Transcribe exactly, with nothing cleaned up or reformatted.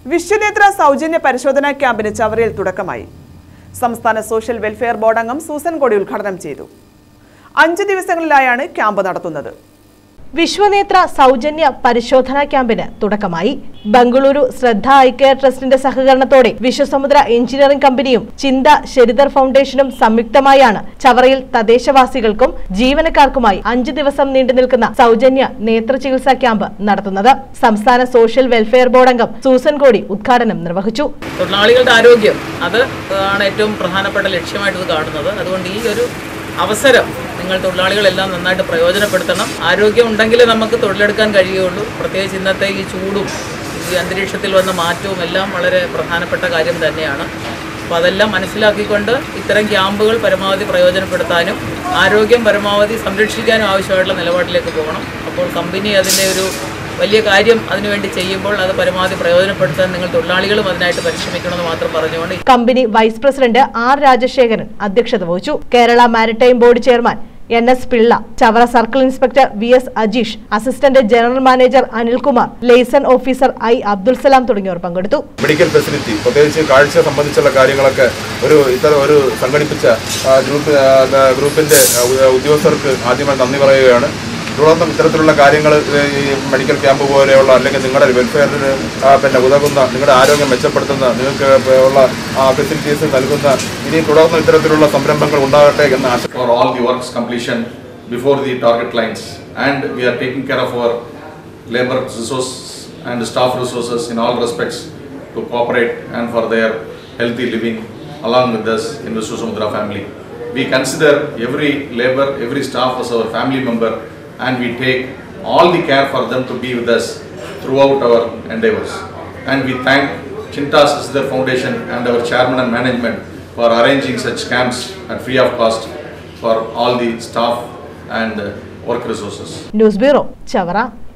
വിശ്വനേത്ര സൗജന്യ പരിശോധനാ ക്യാമ്പിന് ചവറയിൽ തുടക്കമായി. സംസ്ഥാന സോഷ്യൽ വെൽഫെയർ ബോർഡ് അംഗം സൂസൻ കോടി ഉദ്ഘാടനം ചെയ്തു. അഞ്ച് ദിവസങ്ങളിലായാണ് ക്യാമ്പ് നടത്തുന്നത്. വിശ്വനേത്ര സൗജന്യ പരിശോധനാ ക്യാമ്പിന് തുടക്കമായി. ബംഗളൂരു ശ്രദ്ധ ഐ കെയർ ട്രസ്റ്റിന്റെ സഹകരണത്തോടെ വിശ്വസമുദ്ര എഞ്ചിനീയറിംഗ് കമ്പനിയും ചിന്ത ശരിധർ ഫൗണ്ടേഷനും സംയുക്തമായാണ് ചവറയിൽ തദ്ദേശവാസികൾക്കും ജീവനക്കാർക്കുമായി അഞ്ചു ദിവസം നീണ്ടു നിൽക്കുന്ന സൗജന്യ നേത്ര ചികിത്സാ ക്യാമ്പ് നടത്തുന്നത്. സംസ്ഥാന സോഷ്യൽ വെൽഫെയർ ബോർഡ് അംഗം സൂസൻ കോടി ഉദ്ഘാടനം നിർവഹിച്ചു. തൊഴിലാളികളുടെ ആരോഗ്യം അത് ആണ് ഏറ്റവും പ്രധാനപ്പെട്ട ലക്ഷ്യമായിട്ട് കാണുന്നത്. അതുകൊണ്ട് ഈ ഒരു അവസരം നിങ്ങൾ തൊഴിലാളികളെല്ലാം നന്നായിട്ട് പ്രയോജനപ്പെടുത്തണം. ആരോഗ്യം ഉണ്ടെങ്കിലേ നമുക്ക് തൊഴിലെടുക്കാൻ കഴിയുള്ളൂ. പ്രത്യേകിച്ച് ഇന്നത്തെ ഈ ചൂടും ഈ അന്തരീക്ഷത്തിൽ വന്ന മാറ്റവും എല്ലാം വളരെ പ്രധാനപ്പെട്ട കാര്യം തന്നെയാണ്. അപ്പോൾ അതെല്ലാം മനസ്സിലാക്കിക്കൊണ്ട് ഇത്തരം ക്യാമ്പുകൾ പരമാവധി പ്രയോജനപ്പെടുത്താനും ആരോഗ്യം പരമാവധി സംരക്ഷിക്കാനും ആവശ്യമായിട്ടുള്ള നിലപാടിലേക്ക് പോകണം. അപ്പോൾ കമ്പനി അതിൻ്റെ ഒരു വലിയ കാര്യം അതിനുവേണ്ടി ചെയ്യുമ്പോൾ അത് പരമാവധി പ്രയോജനപ്പെടുത്താൻ നിങ്ങൾ തൊഴിലാളികളും അതിനായിട്ട് പരിശ്രമിക്കണമെന്ന് മാത്രം പറഞ്ഞുകൊണ്ട് company vice president R Rajasekharan അധ്യക്ഷത വഹിച്ചു. Kerala maritime board chairman N S Pillai, Chavara circle inspector V S Ajeesh, assistant general manager Anilkumar, liaison officer I Abdul Salam തുടങ്ങിയവർ പങ്കെടുത്തു. മെഡിക്കൽ ഫെസിലിറ്റി പ്രത്യേകിച്ച് കാഴ്ച സംബന്ധിച്ചുള്ള കാര്യങ്ങളൊക്കെ ഒരു ഇത്തരം ഒരു സംഘടിപ്പിച്ച ഗ്രൂപ്പ് ഗ്രൂപ്പിന്റെ ഉദ്യോഗസ്ഥർക്ക് ആദ്യമായി നന്ദി പറയുകയാണ്. തുടർന്നും ഇത്തരത്തിലുള്ള കാര്യങ്ങൾ ഈ മെഡിക്കൽ ക്യാമ്പ് പോലെയുള്ള അല്ലെങ്കിൽ നിങ്ങളുടെ വെൽഫെയറിന് പിന്നെ ഉതകുന്ന നിങ്ങളുടെ ആരോഗ്യം മെച്ചപ്പെടുത്തുന്ന നിങ്ങൾക്ക് ഉള്ള ഫെസിലിറ്റീസ് നൽകുന്ന ഇനി തുടർന്നും ഇത്തരത്തിലുള്ള സംരംഭങ്ങൾ ഉണ്ടാകട്ടെ എന്ന് ആശ. For all the works completion before the target lines, and we are taking care of our labor resources and staff resources in all respects to cooperate and for their healthy living along with us in Vishwasamudra family. We consider every labor, every staff as our family member, and we take all the care for them to be with us throughout our endeavors. And we thank Chinta Shridhar Foundation and our chairman and management for arranging such camps at free of cost for all the staff and work resources. News Bureau, Chavara.